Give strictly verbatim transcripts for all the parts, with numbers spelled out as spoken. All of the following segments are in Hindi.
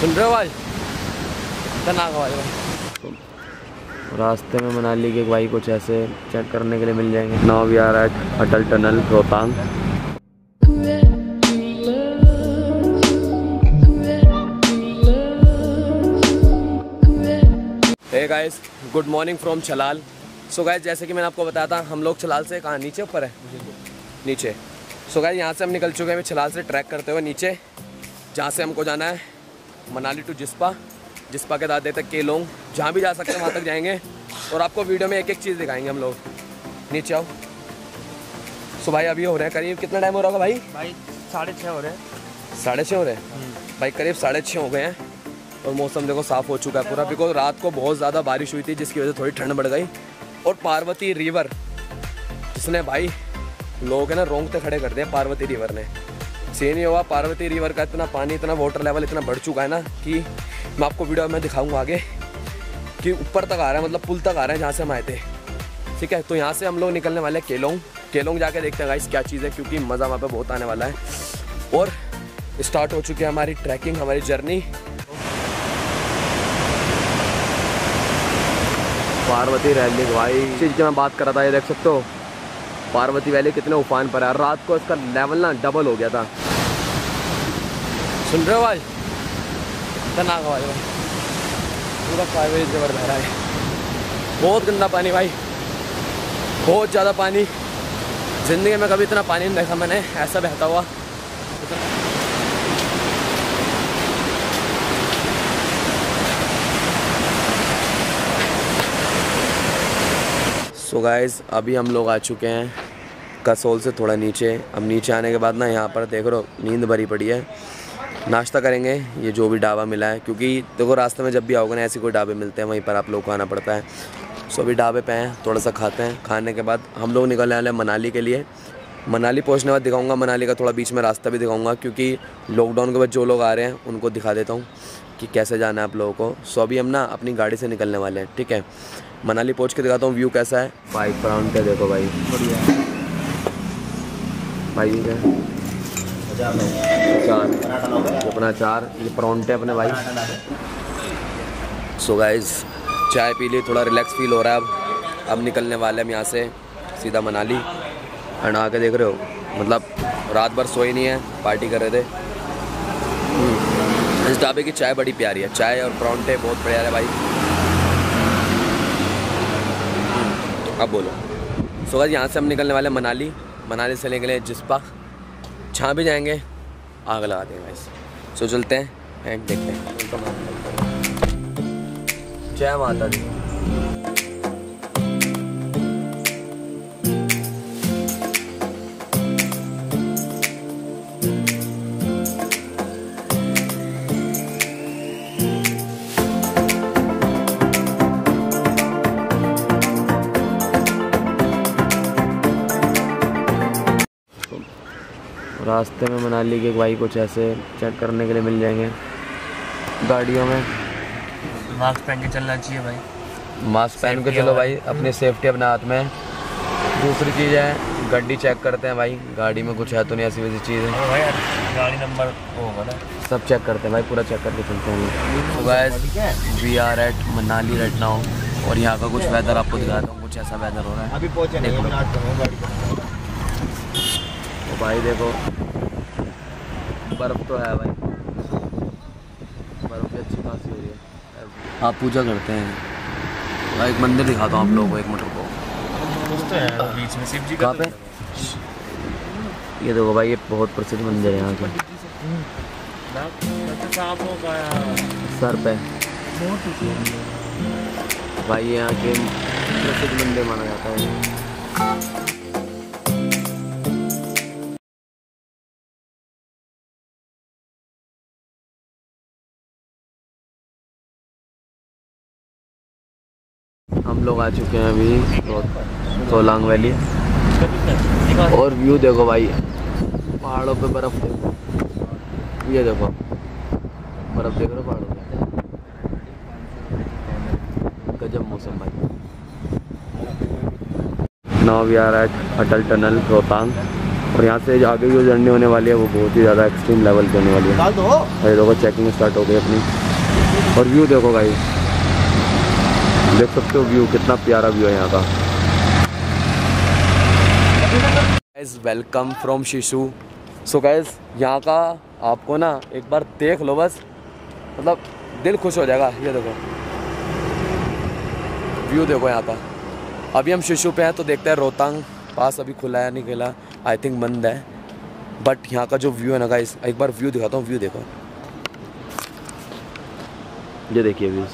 सुन रहे हो भाई? खतरनाक आवाज भाई। रास्ते में मनाली के भाई कुछ ऐसे चेक करने के लिए मिल जाएंगे। Now we are at Atal tunnel Rohtang. Hey guys, good morning from Chhalal. So guys, जैसे कि मैंने आपको बताया था, हम लोग छलाल से कहाँ नीचे ऊपर है नीचे। सो गाइस, यहाँ से हम निकल चुके हैं छलाल से ट्रैक करते हुए नीचे, जहाँ से हमको जाना है मनाली टू जिस्पा, जिस्पा के दादे तक केलोंग, जहाँ भी जा सकते हैं वहाँ तक जाएंगे और आपको वीडियो में एक एक चीज़ दिखाएंगे हम लोग। नीचे आओ। सो भाई, अभी हो रहे हैं करीब कितना टाइम हो रहा होगा भाई? भाई साढ़े छः हो रहे हैं। साढ़े छः हो रहे हैं भाई, करीब साढ़े छः हो गए हैं और मौसम देखो साफ़ हो चुका है पूरा, बिकॉज रात को बहुत ज़्यादा बारिश हुई थी जिसकी वजह से थोड़ी ठंड बढ़ गई। और पार्वती रिवर, जिसने भाई लोग है ना रोंगटे खड़े कर दिए पार्वती रिवर ने। सीन ये हुआ, पार्वती रिवर का इतना पानी, इतना वाटर लेवल इतना बढ़ चुका है ना कि मैं आपको वीडियो में दिखाऊंगा आगे कि ऊपर तक आ रहा है, मतलब पुल तक आ रहा है जहाँ से हम आए थे। ठीक है, तो यहाँ से हम लोग निकलने वाले हैं केलोंग। केलोंग जाके देखते हैं गाइस क्या चीज़ है, क्योंकि मज़ा वहाँ पे बहुत आने वाला है। और स्टार्ट हो चुकी है हमारी ट्रैकिंग, हमारी जर्नी। पार्वती वैली भाई चीज़ की मैं बात कर रहा था, ये देख सकते हो पार्वती वैली कितने उफान पर है। रात को इसका लेवल ना डबल हो गया था। सुन रहे हो भाई? खतरनाक आवाज भाई, पूरा पार्वती रिवर बह रहा है। बहुत गंदा पानी भाई, बहुत ज़्यादा पानी। ज़िंदगी में कभी इतना पानी नहीं देखा मैंने ऐसा बहता हुआ। सो गाइस, अभी हम लोग आ चुके हैं कसोल से थोड़ा नीचे। अब नीचे आने के बाद ना यहाँ पर देख रो नींद भरी पड़ी है। नाश्ता करेंगे, ये जो भी ढाबा मिला है, क्योंकि देखो रास्ते में जब भी आओगे ना ऐसे कोई ढाबे मिलते हैं, वहीं पर आप लोग को आना पड़ता है। सो अभी ढाबे पे हैं, थोड़ा सा खाते हैं। खाने के बाद हम लोग निकलने वाले हैं मनाली के लिए। मनाली पहुँचने के बाद दिखाऊँगा मनाली का थोड़ा बीच में रास्ता भी दिखाऊँगा, क्योंकि लॉकडाउन के बाद जो लोग आ रहे हैं उनको दिखा देता हूँ कि कैसे जाना है आप लोगों को। सो अभी हम ना अपनी गाड़ी से निकलने वाले हैं। ठीक है, मनाली पहुँच के दिखाता हूँ व्यू कैसा है। बाइक फ्रंट है, देखो भाई बढ़िया भाई है। चार अपना चार ये परौंठे अपने भाई। सो गाइस, चाय पी ली, थोड़ा रिलैक्स फील हो रहा है। अब अब निकलने वाले हम यहाँ से सीधा मनाली। एंड आके देख रहे हो, मतलब रात भर सोए नहीं है, पार्टी कर रहे थे। इस ढाबे की चाय बड़ी प्यारी है, चाय और परौंठे बहुत प्यारे भाई। अब बोलो। सो गाइस, यहाँ से हम निकलने वाले मनाली। मनाली से निकले जिस्पा, जहाँ भी जाएंगे आग लगा देंगे गाइस। सो चलते हैं एंड देखते हैं। जय माता दी। रास्ते में मनाली के भाई कुछ ऐसे चेक करने के लिए मिल जाएंगे गाड़ियों में। मास्क पहन के चलना चाहिए भाई। मास्क पहन के चलो भाई, अपनी सेफ्टी अपने हाथ में। दूसरी चीज़ है गाड़ी चेक करते हैं भाई, गाड़ी में कुछ है तो नहीं ऐसी वैसी चीज़ है भाई। गाड़ी नंबर वो होगा ना, सब चेक करते हैं भाई, पूरा चेक करके चलते हैं। तो guys, we are at Manali right now और यहाँ का कुछ वेदर आपको दिखाता हूँ। कुछ ऐसा वेदर हो रहा है अभी पहुँचे नहीं। तो भाई देखो बर्फ़ तो है भाई, बर्फ़ भी अच्छी खासी हो रही है। आप पूजा करते हैं भाई, एक मंदिर दिखाता हूँ आप लोगों को, एक मिनट को। तो है बीच में शिव जी कहाँ पे? ये देखो भाई, ये बहुत प्रसिद्ध मंदिर है यहाँ का। सर पे भाई यहाँ के प्रसिद्ध मंदिर माना जाता है। हम लोग आ चुके हैं अभी तो, सोलांग वैली। और व्यू देखो भाई, पहाड़ों पे बर्फ देखो, ये देखो बर्फ देख रहे हो पहाड़ों पे। गजब मौसम भाई। Now we are at Atal tunnel Rohtang. और यहाँ से आगे जो जर्नी होने वाली है वो बहुत ही ज़्यादा एक्सट्रीम लेवल की होने वाली है। ये देखो चेकिंग स्टार्ट हो गई अपनी। और व्यू देखो गाइस, देख सकते हो व्यू, कितना प्यारा व्यू है यहाँ का। गाइस वेलकम फ्रॉम शिशु। सो गाइस यहाँ का आपको ना एक बार देख लो बस, मतलब दिल खुश हो जाएगा। ये देखो व्यू देखो यहाँ का। अभी हम शिशु पे हैं तो देखते हैं रोहतांग पास अभी खुला है नहीं खुला, आई थिंक बंद है। बट यहाँ का जो व्यू है ना गाइस, एक बार व्यू दिखाता हूँ। व्यू देखो, ये देखिए व्यूज,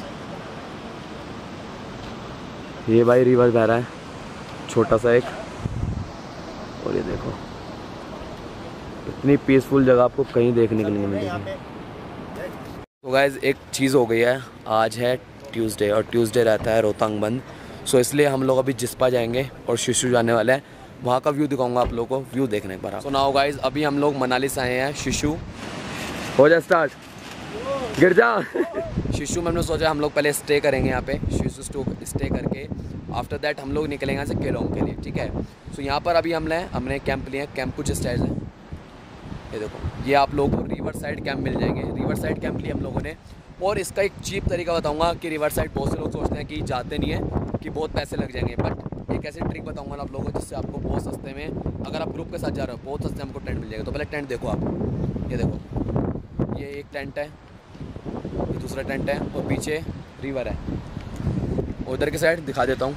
ये भाई रिवर बह रहा है छोटा सा एक। और ये देखो इतनी पीसफुल जगह आपको कहीं देखने के लिए नहीं मिलेगी। तो गाइस एक चीज़ हो गई है, आज है ट्यूसडे और ट्यूसडे रहता है रोहतांग बंद। सो इसलिए हम लोग अभी जिस्पा जाएंगे और शिशु जाने वाले हैं। वहाँ का व्यू दिखाऊंगा आप लोगों को, व्यू देखने एक बार। सो नाउ गाइस अभी हम लोग मनाली से आए हैं शिशु। हो जा स्टार्ट, गिर जा। शिशु में हमने सोचा हम लोग पहले स्टे करेंगे यहाँ पे, शिशु स्टे करके आफ्टर दैट हम लोग निकलेंगे यहाँ से केलोंग के लिए, ठीक है। सो यहाँ पर अभी हमने हमने कैंप लिए, कैंप कुछ स्टाइल है। ये देखो ये आप लोगों को रिवर साइड कैंप मिल जाएंगे। रिवर साइड कैंप लिए हम लोगों ने। और इसका एक चीप तरीका बताऊंगा कि रिवर साइड बहुत से लोग सोचते हैं कि जाते नहीं है, कि बहुत पैसे लग जाएंगे। बट एक ऐसी ट्रिक बताऊंगा ना आप लोगों को जिससे आपको बहुत सस्ते में, अगर आप ग्रुप के साथ जा रहे हो बहुत सस्ते में आपको टेंट मिल जाएगा। तो पहले टेंट देखो आप, ये देखो ये एक टेंट है, ये दूसरा टेंट है और पीछे रिवर है। उधर की साइड दिखा देता हूँ,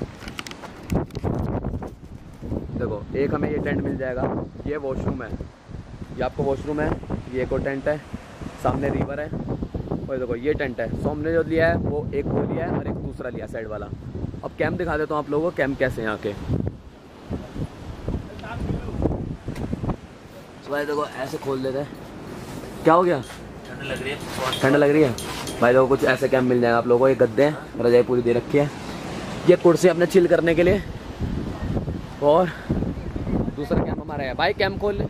देखो एक हमें ये टेंट मिल जाएगा। ये वॉशरूम है, ये आपको वॉशरूम है। ये एक और टेंट है, सामने रिवर है। और देखो ये टेंट है। सो हमने जो लिया है वो एक वो लिया है और एक दूसरा लिया साइड वाला। अब कैंप दिखा देता हूँ आप लोगों को, कैंप कैसे यहाँ के। तो भाई देखो ऐसे खोल देते हैं। क्या हो गया? ठंड लग रही है। ठंड लग रही है भाई। देखो कुछ ऐसे कैंप मिल जाएगा आप लोगों को। ये गद्दे हैं, रजाई पूरी दे रखी है। ये कुर्सी अपने चिल करने के लिए। और दूसरा कैंप हमारा है भाई, कैंप खोल ले।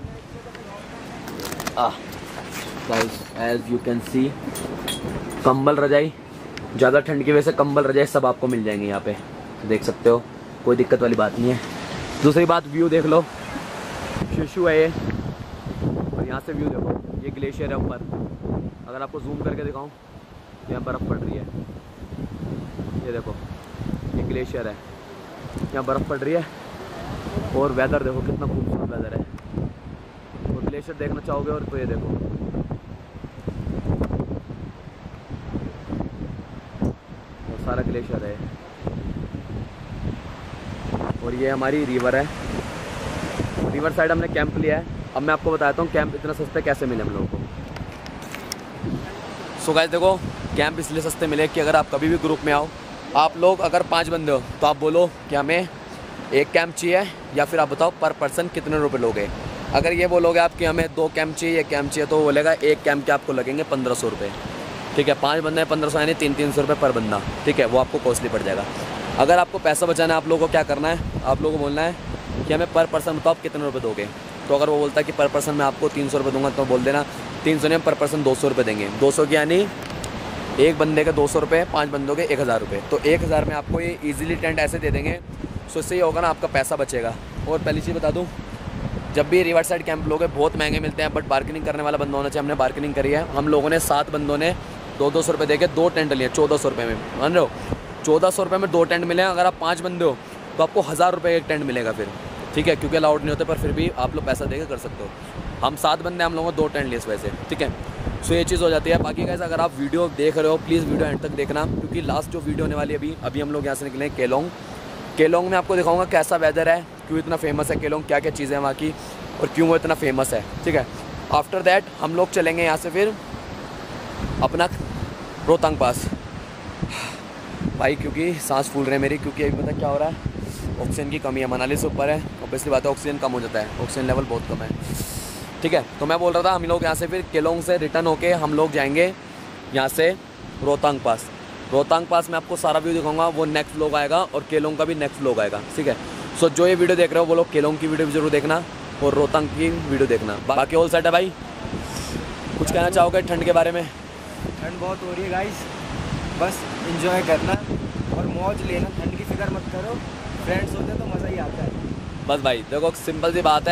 Guys as you can see, कंबल रजाई, ज़्यादा ठंड की वजह से कंबल रजाई सब आपको मिल जाएंगे यहाँ पे, देख सकते हो, कोई दिक्कत वाली बात नहीं है। दूसरी बात व्यू देख लो, शिशु है ये। और यहाँ से व्यू देखो, ये ग्लेशियर है ऊपर। अगर आपको जूम करके दिखाऊं तो यहाँ बर्फ़ पड़ रही है। ये देखो ये ग्लेशियर है, यहाँ बर्फ़ पड़ रही है। और वेदर देखो कितना खूबसूरत वेदर है। और ग्लेशियर देखना चाहोगे और तो ये देखो और सारा ग्लेशियर है। और ये हमारी रिवर है। रिवर साइड हमने कैंप लिया है। अब मैं आपको बताता हूँ कैंप इतना सस्ते कैसे मिले हम लोगों को। सो गाइस देखो कैंप इसलिए सस्ते मिले कि अगर आप कभी भी ग्रुप में आओ, आप लोग अगर पाँच बंदे हो तो आप बोलो कि हमें एक कैंप चाहिए, या फिर आप बताओ पर पर्सन कितने रुपए लोगे। अगर ये बोलोगे आप कि हमें दो कैंप चाहिए, एक कैंप चाहिए, तो वो बोलेगा एक कैंप के आपको लगेंगे पंद्रह सौ रुपये, ठीक है। पाँच बंदे हैं पंद्रह सौ यानी तीन तीन सौ रुपये पर बंदा, ठीक है। वो आपको कॉस्टली पड़ जाएगा। अगर आपको पैसा बचाना है, आप लोगों को क्या करना है, आप लोगों को बोलना है कि हमें पर पर्सन बताओ आप कितने रुपये दोगे। तो अगर वो बोलता है कि पर पर्सन मैं आपको तीन सौ रुपये दूंगा, तो बोल देना तीन सौ नहीं, हम पर पर्सन दो सौ रुपये देंगे। दो सौ की यानी एक बंदे के दो सौ रुपये, पाँच बंदों के एक हज़ार रुपये। तो एक हज़ार में आपको ये ईजिली टेंट ऐसे दे देंगे। सो इससे ये होगा ना, आपका पैसा बचेगा। और पहली चीज़ बता दूँ, जब भी रिवर साइड कैंप लोगे बहुत महंगे मिलते हैं, बट बार्गेनिंग करने वाला बंदा होना चाहिए। हमने बार्गेनिंग करी है। हम लोगों ने सात बंदों ने दो दो सौ रुपये दे के दो टेंट लिए, चौदह सौ रुपये में, मान रहे हो, चौदह सौ रुपये में दो टेंट मिले हैं। अगर आप पाँच बंदे हो तो आपको हज़ार रुपये एक टेंट मिलेगा फिर, ठीक है, क्योंकि अलाउड नहीं होते, पर फिर भी आप लोग पैसा देकर कर सकते हो। हम सात बंदे, हम लोगों ने दो टेंट लिए इस वजह से, ठीक है। सो ये चीज़ हो जाती है। बाकी गाइस अगर आप वीडियो देख रहे हो प्लीज़ वीडियो एंड तक देखना, क्योंकि लास्ट जो वीडियो होने वाली है अभी अभी हम लोग यहाँ से निकले हैं केलोंग। केलोंग में आपको दिखाऊंगा कैसा वेदर है, क्यों इतना फेमस है केलोंग, क्या क्या चीज़ें हैं वहाँ की और क्यों वो इतना फेमस है, ठीक है। आफ्टर दैट हम लोग चलेंगे यहाँ से फिर अपना रोहतांग पास भाई, क्योंकि सांस फूल रहे हैं मेरी, क्योंकि अभी पता क्या हो रहा है, ऑक्सीजन की कमी है। मनाली से ऊपर है, ऑब्वियसली बात है ऑक्सीजन कम हो जाता है, ऑक्सीजन लेवल बहुत कम है, ठीक है। तो मैं बोल रहा था हम लोग यहाँ से फिर केलोंग से रिटर्न होके हम लोग जाएंगे यहाँ से रोहतांग पास। रोहतांग पास में आपको सारा व्यू दिखाऊंगा, वो नेक्स्ट व्लॉग आएगा और केलोंग का भी नेक्स्ट व्लॉग आएगा, ठीक है। सो जो ये वीडियो देख रहे हो वो लोग केलोंग की वीडियो भी जरूर देखना और रोहतांग की वीडियो देखना। बाकी ऑल सेट है भाई, कुछ कहना चाहोगे ठंड के बारे में? ठंड बहुत हो रही है गाइस, बस एंजॉय करना और मौज लेना, ठंड की फिक्र मत करो। फ्रेंड्स होते तो मज़ा ही आता है। बस भाई देखो सिंपल सी बात है,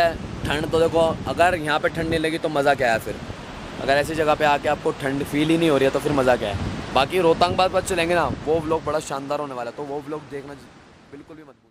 ठंड तो देखो, अगर यहाँ पे ठंड नहीं लगी तो मज़ा क्या है फिर। अगर ऐसी जगह पे आके आपको ठंड फील ही नहीं हो रही है तो फिर मज़ा क्या है। बाकी रोहतांग बाद चलेंगे ना, वो व्लॉग बड़ा शानदार होने वाला है, तो वो व्लॉग देखना बिल्कुल भी मत